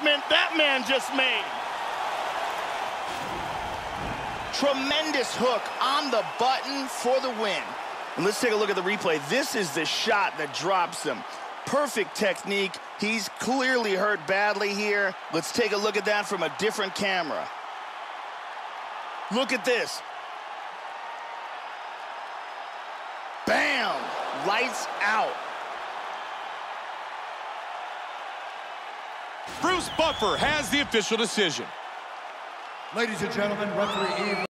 statement that man just made. Tremendous hook on the button for the win. And let's take a look at the replay. This is the shot that drops him. Perfect technique. He's clearly hurt badly here. Let's take a look at that from a different camera. Look at this. Bam! Lights out. Bruce Buffer has the official decision. Ladies and gentlemen, referee